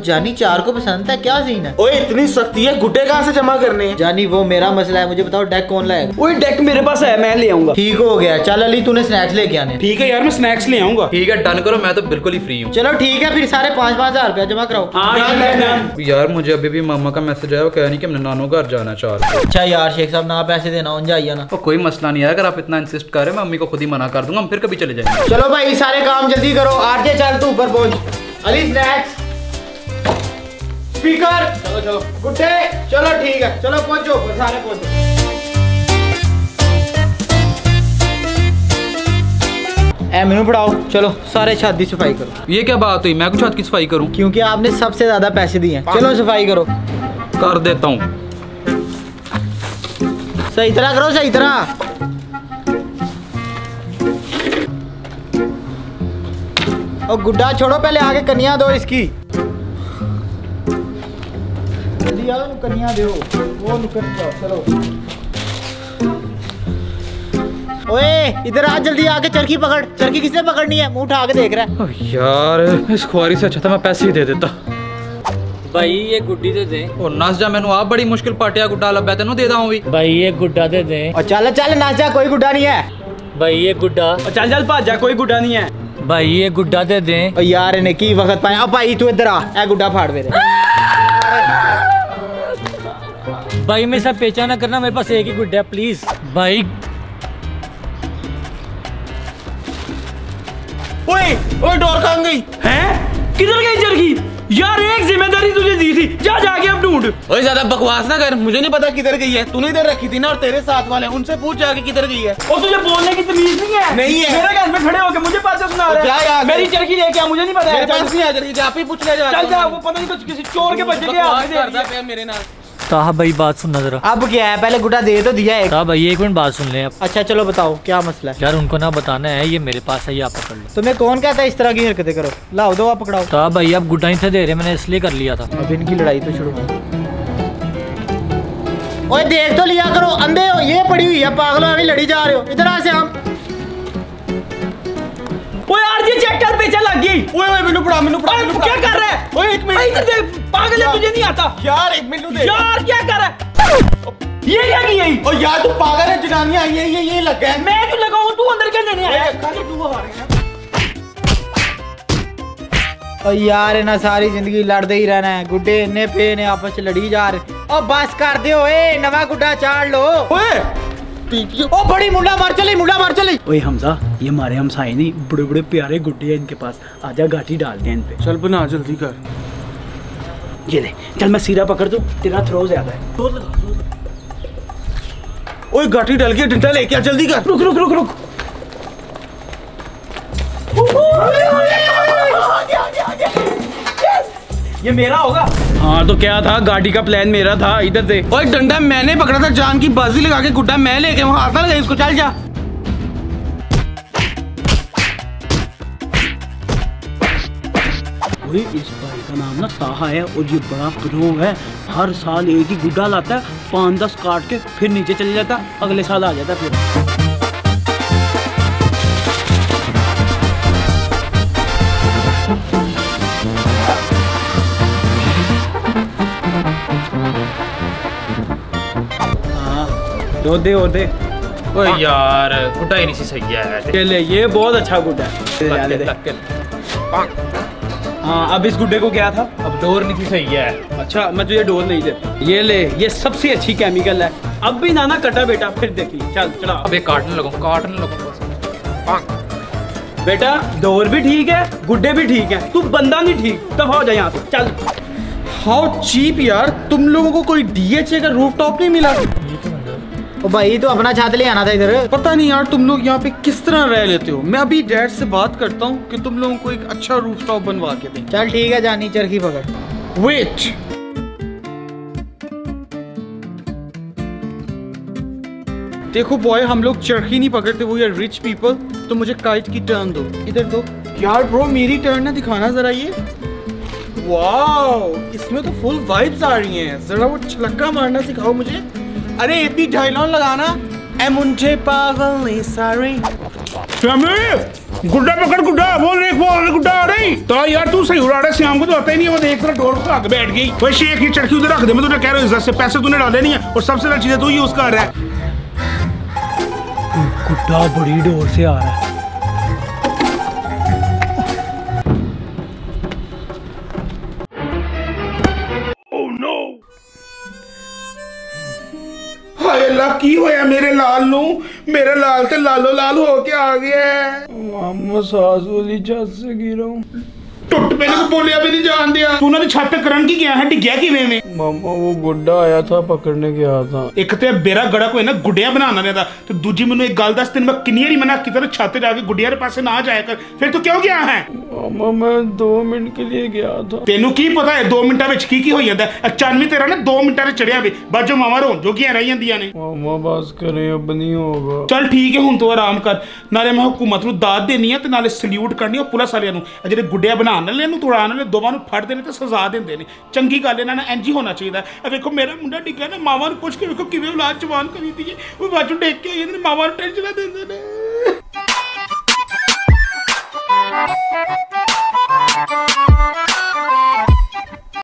जानी चार को पसंद है, क्या सीन है? ओए इतनी सख्ती है, गुड्डे कहाँ से जमा करने हैं? जानी वो मेरा मसला है, मुझे बताओ डेक कौन लाएगा? ओए डेक मेरे पास है, मैं ले आऊंगा। ठीक हो गया, चल अली तूने स्नैक्स लेके आने। ठीक है यार, मैं स्नैक्स ले आऊंगा। ठीक है डन करो, मैं तो बिल्कुल ही फ्री हूँ। चलो ठीक है फिर सारे 5-5 हजार रुपया जमा कराओ। यार मुझे अभी भी मामा का मैसेज आया, वो कह रही कि हमने नानू घर जाना चाह रहे। अच्छा यार शेख साहब ना पैसे देना हो जाइए ना। तो कोई मसला नहीं है, अगर आप इतना इंसिस्ट कर रहे हैं मैं मम्मी को खुद ही मना कर दूंगा, हम फिर कभी चले जाएंगे। चलो भाई सारे काम जल्दी करो, आरजे चल तू ऊपर पहुंच। अली स्नैक्स, स्पीकर, चलो चलो गुड्डे, चलो ठीक है, चलो पहुंचो सारे पहुंचो। मेनू पढ़ाओ, चलो सारे छत की सफाई करो। ये क्या बात हुई, मैं कुछ छत की सफाई करूं? क्योंकि आपने सबसे ज्यादा पैसे दिए हैं। चलो सफाई करो। कर देता हूँ। सही तरह करो, सही तरह। और गुड्डा छोड़ो, पहले आगे कन्या दो इसकी। जल्दी आओ, कन्या दो वो निकल जाओ। चलो ओए इधर आ, जल्दी आके चरखी पकड़। चरखी किसने पकड़नी है? मुंह उठा के देख रहा है। यार इस खुआरी से अच्छा था मैं पैसे ही दे देता। भाई ये गुड्डी दे दे। और नाच जा, मैंने आप बड़ी मुश्किल पाटिया गुड्डा लब्बा तेनू दे दाऊं भी। भाई ये गुड्डा दे दे। और चल चल नाच जा, कोई गुड्डा नहीं है। भाई ये गुड्डा। चल चल भाग जा, कोई गुड्डा नहीं है। भाई ये गुड्डा दे दे। और यार इन्हें की वक्त पाया। अब भाई तू इधर आ, ए गुड्डा फाड़ मेरे। भाई मेरे साथ पेचा ना करना, मेरे पास एक ही गुड्डा है प्लीज। भाई ओए ओए डोर कहाँ गई? हैं? किधर गई चरखी? यार एक जिम्मेदारी तुझे दी थी, जा जाके अब ढूंढ। ओए ज्यादा बकवास ना कर, मुझे नहीं पता किधर गई है। तूने इधर रखी थी ना, और तेरे साथ वाले उनसे पूछ जाके किधर गई है। और तुझे बोलने की तमीज नहीं है? नहीं है। मेरे घर में खड़े होके मुझे बातें सुना रहा है। मेरी चरखी लेके आ, मुझे नहीं पता। मेरे पास नहीं आ चरखी, आप ही पूछ ले जा। चल जा, वो पता नहीं कुछ किसी चोर के बच्चे के हाथ में दे दिया मेरे नाल। ताहा भाई बात सुनना जरा। अब क्या है, पहले गुड्डा दे तो दिया है। ताहा भाई एक मिनट बात सुन ले अब। अच्छा चलो बताओ क्या मसला है? यार उनको ना बताना है, ये मेरे पास है, ये आप पकड़ लो। तुम्हें कौन कहता है इस तरह की हरकतें करो? लाओ दो, आप पकड़ाओ। ताहा भाई आप गुड्डा ही थे दे रहे, मैंने इसलिए कर लिया था। अब इनकी लड़ाई तो शुरू हो। ओए देख तो लिया करो, अंधे हो, ये पड़ी हुई है पागलों, अभी लड़ी जा रहे हो। इधर आ से हम। ओए यार ये चेक कर, पेचा लग गई। ओए ओए मैनू पड़ा, मैनू पड़ा। क्या कर रहा है? ओए एक मिनट, पागल है, तुझे नहीं आता? यार एक मिनट दे। यार क्या कर रहा है? ये क्या की है? ओ यार तू पागल है, जनानियां आई है, ये लग गया। मैं क्यों लगाऊं, तू अंदर क्या लेने आया? खाली तू आ रही है। और यार ना सारी जिंदगी लड़ते ही रहना है। गुड्डे इन्ने पे ने आपस में लड़ी जा रहे। और बस कर दो, ए नवा गुड्डा चाड़ लो। ओए ओ बड़ी मुंडा मार चली, मुंडा मार चली। ओए हमजा, ये हमारे हमसाए नहीं, बड़े बड़े प्यारे गुड्डे हैं इनके पास। आजा गाठी डालते हैं इन पे। चल बना जल्दी कर। ये ले, चल मैं सीरा पकड़ दूं, तेरा थ्रो ज्यादा है। जोर लगा। ओए गाठी डाल के डंडा लेके आ, जल्दी कर। रुक रुक रुक रुक। ये मेरा होगा। हाँ तो क्या था, गाड़ी का प्लान मेरा था। इधर दे। ओए डंडा मैंने पकड़ा था, जान की बाजी लगा के गुड्डा मैं लेके वहां आता लगा इसको। चल जा। इस भाई का नाम ना ताहा है, और ये बड़ा प्रो है। हर साल एक ही गुड्डा लाता है, 5-10 काट के फिर नीचे चले जाता, अगले साल आ जाता फिर। दो दे और दे। ओए यार गुड्डा ही नहीं सी सही है। ये ले, ये बहुत अच्छा गुड्डा है। हाँ अब इस गुड्डे को क्या था? अब डोर नहीं थी सही है। अच्छा मैं तुझे डोर नहीं देता। ये ले, ये सबसे अच्छी केमिकल है। अब भी नाना कटा बेटा, फिर देखी। चल चला। अबे काटने लगो, काटने लगो। बेटा डोर भी ठीक है, गुड्डे भी ठीक है, तू बंदा नहीं ठीक। दफा हो जाए यहाँ से, चल। हाउ चीप यार, तुम लोगों को कोई DHA का रूफटॉप नहीं मिला? ओ भाई तो अपना छात ले आना था इधर। पता नहीं यार तुम लोग यहाँ पे किस तरह रह लेते हो। मैं अभी डैड से बात करता हूँ कि तुम लोगों को एक अच्छा रूफटॉप बनवा के दें। चल ठीक है, जानी चरखी पकड़। वेट, देखो बॉय, हम लोग चरखी नहीं पकड़ते, वो यार रिच पीपल। तो मुझे काइट की टर्न दो, इधर दो। यार ब्रो मेरी टर्न है, दिखाना जरा ये। वाओ, इसमें तो फुल वाइब्स आ रही हैं। जरा वो छलक्का मारना सिखाओ मुझे। अरे इतनी डायलॉग लगाना। ए मुझे पागल नहीं सारी। गुड्डा पकड़ गुड्डा, वो देख वो गुड्डा आ रही। तो यार तू सही उड़ा रहा है, श्याम को तो आता ही नहीं। वो देख तेरा डोर भाग बैठ गई। वो शेख की चरखी उधर रख दे, मैं तुझे कह रहा हूँ, इज्जत से पैसे तूने डाले नहीं है और सबसे ज्यादा चीजें तू यूज कर रहा है। गुड्डा बड़ी डोर से आ रहा है। हाय अल्लाह की होया मेरे लाल नू, मेरे लाल ते लालो लाल हो के आ गया है। मामा सास वाली छत से गिरा हूँ। टुट पे तो बोलिया भी नहीं जान दिया। तूने तो छत पे करन की गया है, डिग्या किवें में? मामा वो गुड्डा आया था, पकड़ने गया था। एक ते बेरा गड़ा कोई ना गुड्डिया बनाना नहीं था, तो दूजी मैनू एक गल दस, तेन मैं किन्नी बारी मना कीता छत पे जाके गुड्डिया के पासे ना जाया कर। फिर तू क्यों गया है? मामा मैं 2 मिनट के लिए गया था। तेनू की पता है 2 मिनटां विच की हो जांदा है? चानवी तेरा ना 2 मिनटां ते चढ़िया वे, बाद जो मावा रोन जोगियां रह जांदियां ने। मामा बस करें, अब नहीं होगा। चल ठीक है, हुण तू आराम कर। नाले मैं हुकूमत नू दाद देनी है ते नाले सल्यूट करनी है पुलिस वालियां नू। जेहड़े गुड्डिया बनाने वाले नू तुड़ाने वाले दोवां नू फड़दे ने ते सजा दिंदे ने। चंगी गल इन्हां ने इंज ही होना चाहिए। वेखो मेरा मुंडा डिग्गा ना, मावा नू पुछ के वेखो किवें औलाद जवान करी दी है। वो बाजू डेक के आई मावा नू टेंशन देंदे ने।